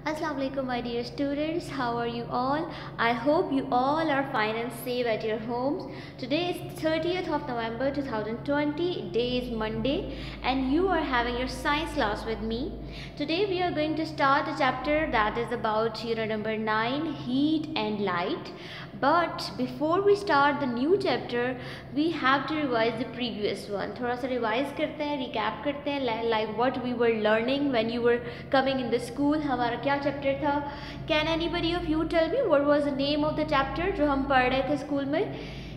Assalamu alaikum my dear students, how are you all? I hope you all are fine and safe at your homes. Today is 30th of November 2020, day is Monday and you are having your science class with me. Today we are going to start a chapter that is about unit number 9, heat and light. But before we start the new chapter, we have to revise the previous one. थोड़ा सा revise करते हैं, recap करते हैं like what we were learning when you were coming in the school. हमारा क्या chapter था? Can anybody of you tell me what was the name of the chapter जो हम पढ़ रहे थे school में?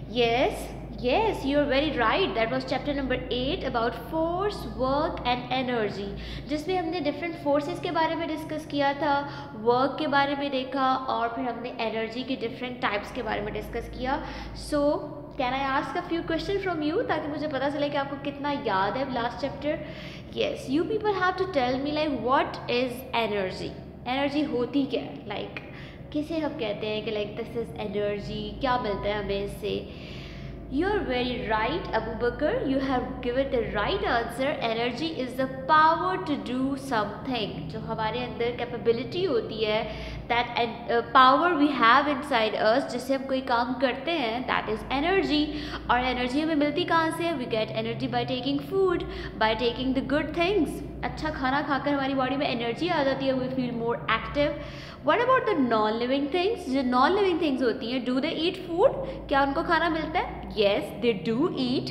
Yes, you are very right. That was chapter number 8 about force, work and energy. जिसमें हमने different forces के बारे में discuss किया था, work के बारे में देखा और फिर हमने energy के different types के बारे में discuss किया. So can I ask a few questions from you ताकि मुझे पता चले कि आपको कितना याद है last chapter? Yes, you people have to tell me like what is energy? Energy होती क्या है? Like किसे हम कहते हैं कि like this is energy, क्या मिलता है हमें इससे? You're very right, Abu Bakr. You have given the right answer. Energy is the power to do something. जो हमारे अंदर capability होती है, that power we have inside us, जिससे हम कोई काम करते हैं, that is energy. और energy हमें मिलती कहाँ से? We get energy by taking food, by taking the good things. अच्छा खाना खाकर हमारी बॉडी में एनर्जी आ जाती है, we feel more active. What about the non-living things? जो non-living things होती हैं, do they eat food? क्या उनको खाना मिलता है? Yes, they do eat.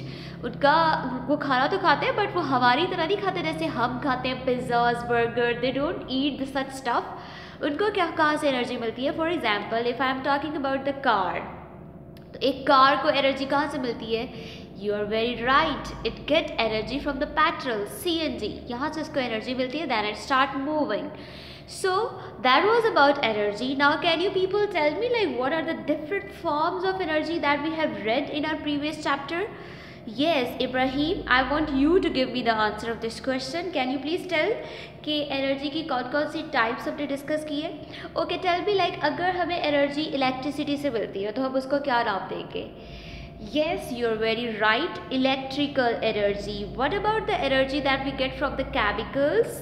वो खाना तो खाते हैं बट वो हमारी तरह नहीं खाते जैसे हम खाते हैं pizzas burger. They don't eat the such stuff. उनको क्या कहाँ से एनर्जी मिलती है? For example, if I am talking about the car, तो एक कार को एनर्जी कहाँ से मिलती है? You are very right. It get energy from the petrol, CNG. यहाँ से उसको एनर्जी मिलती है, then it start moving. So that was about energy. Now can you people tell me like what are the different forms of energy that we have read in our previous chapter? Yes, Ibrahim, I want you to give me the answer of this question. Can you please tell कि energy की कौन कौन सी types हमने discuss की है? Okay, tell me like अगर हमें energy electricity से मिलती है तो हम उसको क्या नाम देंगे? Yes, you're very right. Electrical energy. What about the energy that we get from the chemicals?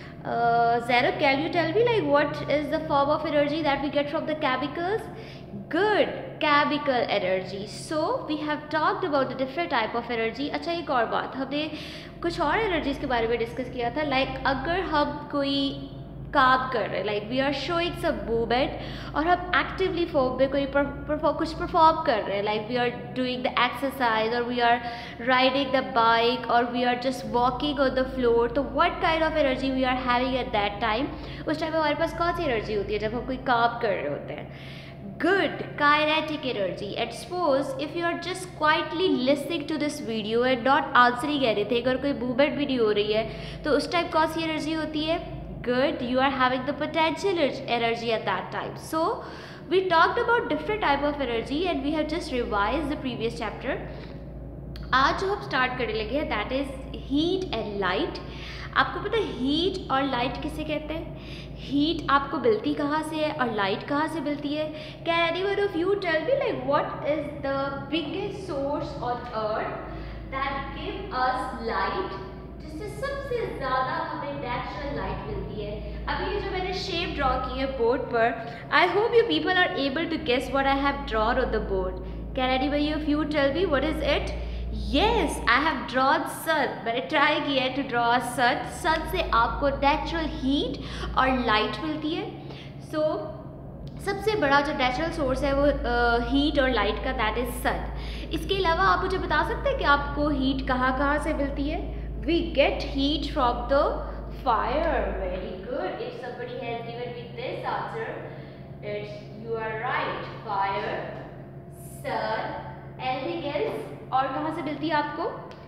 Zainab, can you tell me like what is the form of energy that we get from the chemicals? Good, chemical energy. So we have talked about the different type of energy. अच्छा एक और बात, हमने कुछ और energies के बारे में डिस्कस किया था. Like अगर हम कोई काम कर रहे हैं, like we are showing some movement और हम एक्टिवली फॉर्म में कोई कुछ परफॉर्म कर रहे हैं, like we are doing the exercise और we are riding the bike और we are just walking on the floor. तो what kind of energy we are having at that time? उस टाइम हमारे पास कौन सी एनर्जी होती है जब हम कोई काम कर रहे होते हैं? Good, kinetic energy. And suppose if you are just quietly listening to this video and not answering anything, अगर कोई मूवमेंट भी नहीं हो रही है तो उस टाइम कौन सी एनर्जी होती है? Good, you are having the potential energy at that time. So we talked about different type of energy and we have just revised the previous chapter. आज जो हम स्टार्ट करने लगे हैं that is heat and light. आपको पता है heat और लाइट किसे कहते हैं? हीट आपको मिलती कहाँ से है और लाइट कहाँ से मिलती है? Can anyone of you tell me like what is the biggest source on earth that give us light? जिससे सबसे ज़्यादा हमें नेचुरल लाइट मिलती है. अभी ये जो मैंने शेप ड्रॉ की है बोर्ड पर, I hope you people are able to guess what I have drawn on the board. Can anybody of you tell me what is it? Yes, I have drawn sun. मैंने try किया है to draw सन. सन से आपको natural heat और light मिलती है. सो सबसे बड़ा जो नेचुरल सोर्स है वो हीट और लाइट का, दैट इज सन. इसके अलावा आप मुझे बता सकते हैं कि आपको हीट कहाँ कहाँ से मिलती है? We get heat from the fire. Very good. If somebody has given me this answer, you are right. Fire, sun, anything else? और कहाँ से मिलती है आपको?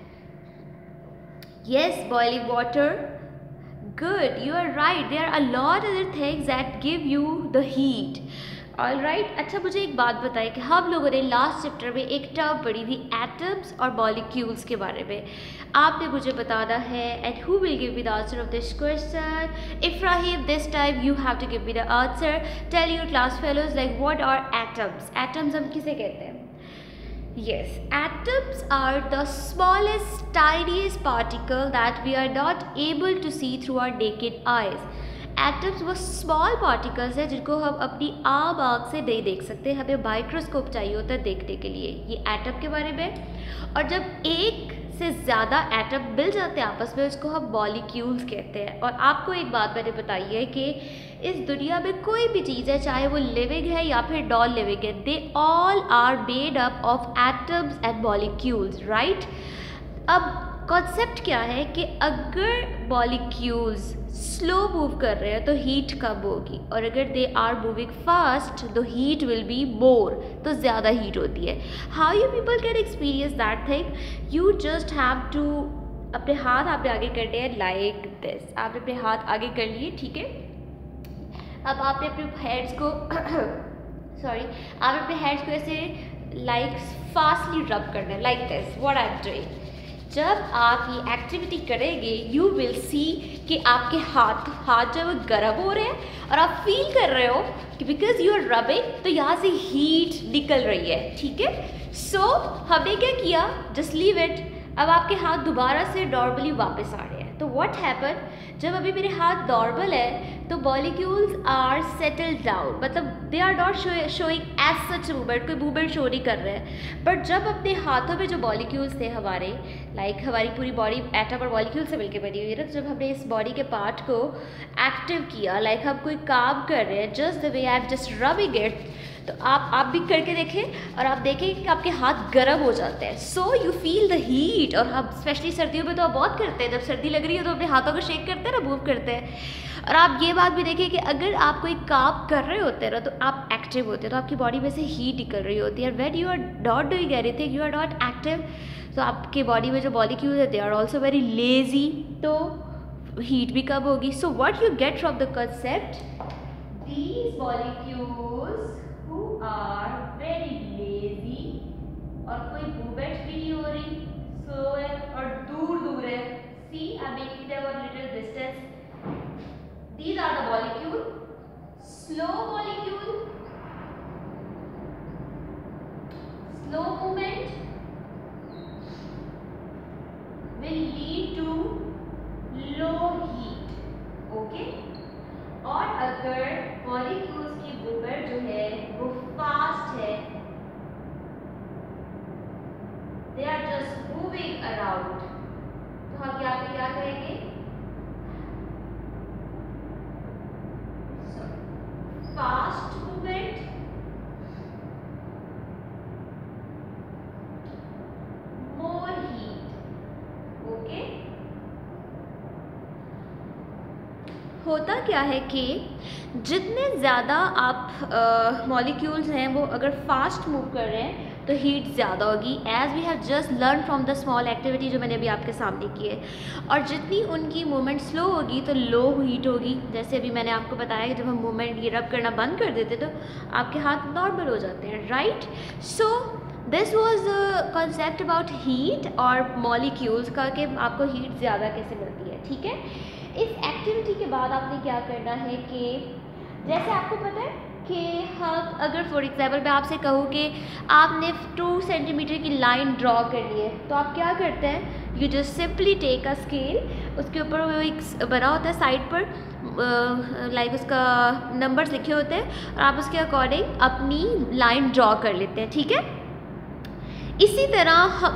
Yes, boiling water. Good, you are right. There are a lot of other things that give you the heat. All right. अच्छा मुझे एक बात बताइए कि हम लोगों ने लास्ट चैप्टर में एक टर्म पढ़ी थी एटम्स और मॉलिक्यूल्स के बारे में. आपने मुझे बताना है and who will give me the answer of this question? Ibrahim, this time you have to give me the answer. Tell your class fellows like what are atoms? Atoms हम किसे कहते हैं? Yes, atoms are the smallest, tiniest particle that we are not able to see through our naked eyes. Atoms वो small particles है जिनको हम अपनी आम आँख से नहीं देख सकते, हमें माइक्रोस्कोप चाहिए होता है देखने के लिए। ये एटम के बारे में। और जब एक से ज़्यादा एटम मिल जाते हैं आपस में, उसको हम मॉलिक्यूल्स कहते हैं। और आपको एक बात मैंने बताई है कि इस दुनिया में कोई भी चीज़ है, चाहे वो लिविंग है या फिर नॉन लिविंग है, they all are made up of atoms and molecules, right. अब कॉन्सेप्ट क्या है कि अगर मॉलिक्यूल्स स्लो मूव कर रहे हैं तो हीट कम होगी, और अगर दे आर मूविंग फास्ट तो हीट विल बी मोर, तो ज़्यादा हीट होती है। How you people can experience that thing? You just have to, अपने हाथ आपने आगे करने हैं लाइक दिस। आपने अपने हाथ आगे कर लिए, ठीक है। अब आपने अपने हैंड्स को सॉरी, आपने अपने हैंड्स को ऐसे लाइक फास्टली रब करना है, like this, what I am doing. जब आप ये एक्टिविटी करेंगे यू विल सी कि आपके हाथ जो है वो गर्म हो रहे हैं, और आप फील कर रहे हो कि बिकॉज यू आर रबिंग तो यहाँ से हीट निकल रही है, ठीक है। सो हमने क्या किया, जस्ट लीव इट। अब आपके हाथ दोबारा से नॉर्मली वापस आ रहे हैं। तो व्हाट हैपन, जब अभी मेरे हाथ नॉर्मल है तो मॉलिक्यूल्स आर सेटल्ड डाउन, मतलब they are not showing as such movement, कोई मूवमेंट शो नहीं कर रहे हैं। बट जब अपने हाथों में जो मॉलिक्यूल्स थे हमारे, लाइक हमारी पूरी बॉडी एटम और मॉलिक्यूल से मिलकर बनी हुई है ना, तो जब हमने इस बॉडी के पार्ट को एक्टिव किया, लाइक हम कोई काम कर रहे हैं, just the way I am just rubbing it, तो आप भी करके देखें और आप देखें कि आपके हाथ गर्म हो जाते हैं। So you feel the heat. और हम स्पेशली सर्दियों में तो आप बहुत करते हैं, जब सर्दी लग रही है तो अपने हाथों को शेक करते हैं ना, मूव करते हैं। और आप ये बात भी देखें कि अगर आप कोई काम कर रहे होते हैं ना, तो आप एक्टिव होते हैं, तो आपकी बॉडी में से हीट निकल रही होती है। और when you are not doing anything, you are not active, तो आपके बॉडी में जो मॉलिक्यूल्स है they are also very lazy, तो हीट भी कम होगी। So what you get from the concept, these molecules are very lazy, और कोई मूवमेंट भी नहीं हो रही, स्लो है और दूर है। See, I'm making them a little distance. These are the molecule, slow molecule, slow movement will lead to low heat, okay? और अगर मॉलिक्यूल्स की मूवमेंट जो है वो फास्ट है, they are just moving around, तो हम यहाँ पे क्या करेंगे, fast movement more heat, okay. होता क्या है कि जितने ज़्यादा आप मॉलिक्यूल्स हैं वो अगर फास्ट मूव कर रहे हैं तो हीट ज़्यादा होगी, as we have just learn from the small activity जो मैंने अभी आपके सामने की है। और जितनी उनकी मूवमेंट स्लो होगी तो लो हीट होगी। जैसे अभी मैंने आपको बताया कि जब हम मूवमेंट ये रब करना बंद कर देते तो आपके हाथ नॉर्मल हो जाते हैं, right. So this was the concept about heat और मॉलिक्यूल्स का, कि आपको हीट ज़्यादा कैसे मिलती है, ठीक है। इस एक्टिविटी के बाद आपने क्या करना है कि जैसे आपको पता है कि हम अगर फॉर एग्जाम्पल मैं आपसे कहूँ कि आपने 2 सेंटीमीटर की लाइन ड्रॉ करनी है, तो आप क्या करते हैं, you just simply take a scale, उसके ऊपर वो एक बना होता है साइड पर, लाइक उसका नंबर्स लिखे होते हैं, और आप उसके अकॉर्डिंग अपनी लाइन ड्रॉ कर लेते हैं, ठीक है। इसी तरह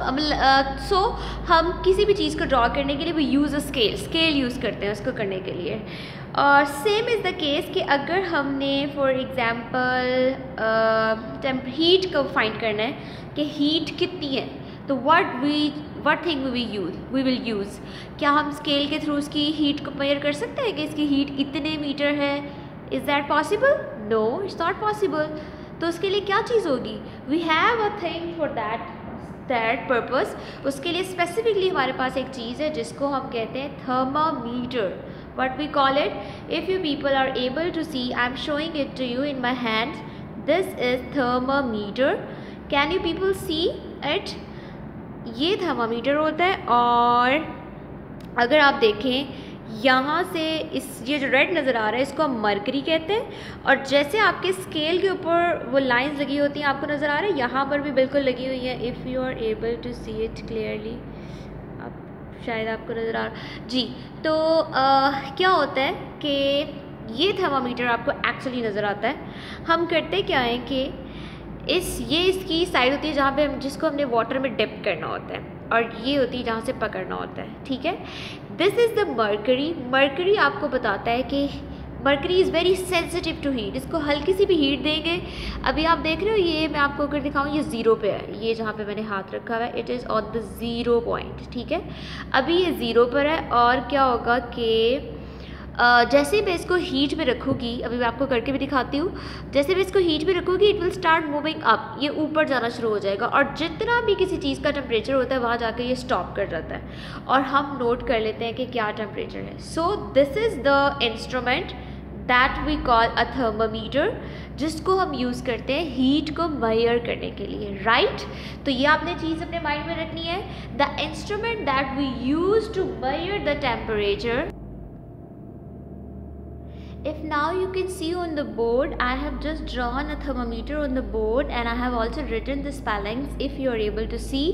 हम किसी भी चीज़ को ड्रॉ करने के लिए वो यूज़ अ स्केल यूज़ करते हैं उसको करने के लिए। और सेम इज़ द केस कि अगर हमने फॉर एग्ज़ाम्पल हीट को फाइंड करना है कि हीट कितनी है, तो what thing we will use, क्या हम स्केल के थ्रू उसकी हीट को मेजर कर सकते हैं कि इसकी हीट इतने मीटर है? Is that possible? No, it's not possible. तो उसके लिए क्या चीज़ होगी, we have a thing for that purpose. उसके लिए स्पेसिफिकली हमारे पास एक चीज़ है जिसको हम कहते हैं thermometer. What we call it, if you people are able to see, I am showing it to you in my hands. This is thermometer. Can you people see it? ये थर्मामीटर होता है, और अगर आप देखें यहाँ से ये जो रेड नज़र आ रहा है इसको हम मरकरी कहते हैं। और जैसे आपके स्केल के ऊपर वो लाइंस लगी होती हैं, आपको नज़र आ रहा है यहाँ पर भी बिल्कुल लगी हुई है। If you are able to see it clearly, शायद आपको नज़र आ रहा जी। तो क्या होता है कि ये थर्मामीटर आपको एक्चुअली नज़र आता है। हम करते क्या है कि ये इसकी साइड होती है जहाँ पे जिसको हमने वाटर में डिप करना होता है, और ये होती है जहाँ से पकड़ना होता है, ठीक है। This is the mercury. Mercury आपको बताता है कि mercury is very sensitive to heat. इसको हल्की सी भी हीट देंगे, अभी आप देख रहे हो ये मैं आपको अगर दिखाऊँ, ये 0 पे है, ये जहाँ पे मैंने हाथ रखा हुआ है, it is on the 0 point, ठीक है। अभी ये 0 पर है, और क्या होगा कि जैसे मैं इसको हीट में रखूँगी, अभी मैं आपको करके भी दिखाती हूँ, जैसे मैं इसको हीट में रखूँगी it will start moving up, ये ऊपर जाना शुरू हो जाएगा, और जितना भी किसी चीज़ का टेम्परेचर होता है वहाँ जाके ये स्टॉप कर जाता है, और हम नोट कर लेते हैं कि क्या टेम्परेचर है। So this is the instrument that we call a thermometer, जिसको हम यूज़ करते हैं हीट को मेजर करने के लिए, राइट। तो ये आपने चीज़ अपने माइंड में रखनी है, the instrument that we use to measure the temperature. If now you can see on the board, I have just drawn a thermometer on the board and I have also written the spellings if you are able to see.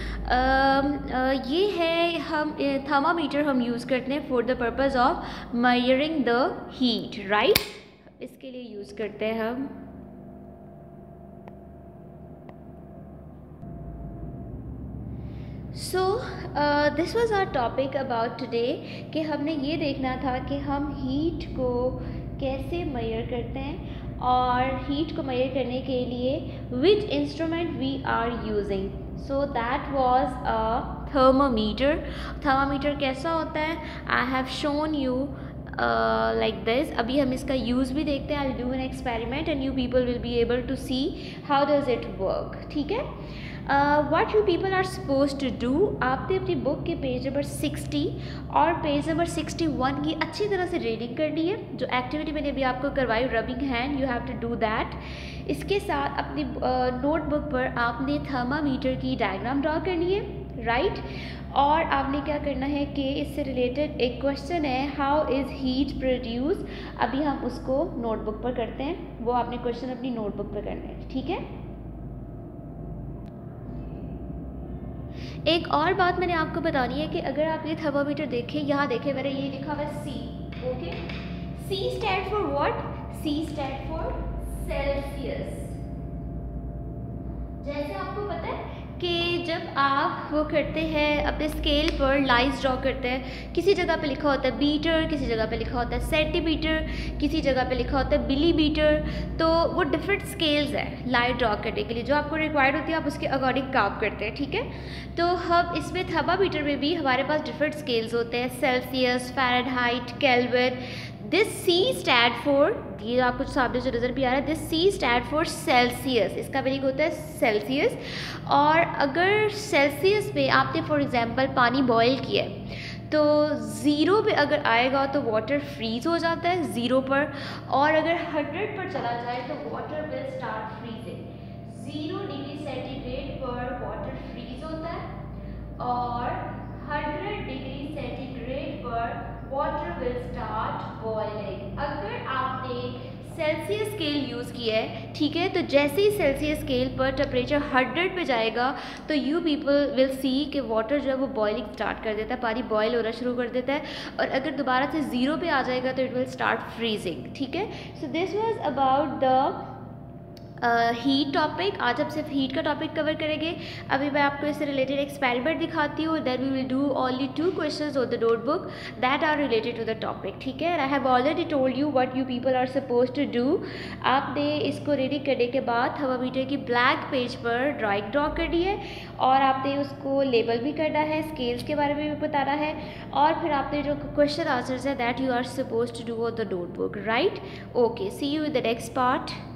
ये है हम thermometer हम use करते हैं for the purpose of measuring the heat, right. इसके लिए use करते हैं हम। So this was our topic about today, कि हमने ये देखना था कि हम हीट को कैसे मेजर करते हैं, और हीट को मेजर करने के लिए which instrument we are using. So that was a thermometer. Thermometer कैसा होता है, I have shown you like this। अभी हम इसका यूज़ भी देखते हैं। I'll do an experiment and you people will be able to see how does it work, ठीक है। what you people are supposed to do, आपने अपनी बुक के पेज नंबर 60 और पेज नंबर 61 की अच्छी तरह से रीडिंग करनी है। जो एक्टिविटी मैंने अभी आपको करवाई rubbing hand, you have to do that. इसके साथ अपनी नोटबुक पर आपने थर्मामीटर की डायग्राम ड्रॉ करनी है, राइट। और आपने क्या करना है कि इससे रिलेटेड एक क्वेश्चन है, हाउ इज़ हीट प्रोड्यूस। अभी हम उसको नोटबुक पर करते हैं, वो आपने क्वेश्चन अपनी नोटबुक पर करना है, ठीक है। एक और बात मैंने आपको बतानी है कि अगर आप ये थर्मामीटर देखें, यहाँ देखें मैंने ये लिखा हुआ है C, okay. C stand for what, C stand for Celsius. जैसे आपको पता है कि जब आप वो करते हैं अपने स्केल पर लाइन्स ड्रॉ करते हैं, किसी जगह पे लिखा होता है बीटर, किसी जगह पे लिखा होता है सेंटीमीटर, किसी जगह पे लिखा होता है मिलीमीटर, तो वो डिफरेंट स्केल्स है लाइन ड्रॉ करने के लिए, जो आपको रिक्वायर्ड होती है आप उसके अकॉर्डिंग काम करते हैं, ठीक है। तो हम इसमें थर्मामीटर में भी हमारे पास डिफरेंट स्केल्स होते हैं, Celsius, Fahrenheit, Kelvin. This C stand for, ये आपको सामने जो नज़र भी आ रहा है, this C stand for Celsius, इसका मीनिंग होता है सेल्सियस। और अगर सेल्सियस में आपने फॉर एग्जांपल पानी बॉयल किया है, तो 0 पे अगर आएगा तो वाटर फ्रीज़ हो जाता है 0 पर, और अगर 100 पर चला जाए तो water will start freezing. 0 degree centigrade पर वाटर फ्रीज होता है, और 100 डिग्री सेंटीग्रेड पर वाटर विल स्टार्ट बॉइलिंग। अगर आपने सेल्सियस स्केल यूज़ किया है, ठीक है, तो जैसे ही सेल्सियस स्केल पर टेम्परेचर 100 पे जाएगा तो यू पीपल विल सी कि वाटर जो है वो बॉइलिंग स्टार्ट कर देता है, पानी बॉयल होना शुरू कर देता है, और अगर दोबारा से 0 पे आ जाएगा तो इट विल स्टार्ट फ्रीजिंग, ठीक है। So this was about the heat topic. आज हम सिर्फ हीट का टॉपिक कवर करेंगे। अभी मैं आपको इससे रिलेटेड एक्सपेरिमेंट दिखाती हूँ, then we will do only 2 questions on the notebook that are related to the topic, ठीक है। I have already told you what you people are suppose to do. आपने इसको रीडिंग करने के बाद थर्मामीटर की ब्लैक पेज पर drawing draw करनी है, और आपने उसको लेबल भी करना है, स्केल्स के बारे में भी बताना है, और फिर आपने जो क्वेश्चन आंसर्स है that you are suppose to do on the notebook, right. Okay, see you in the next part.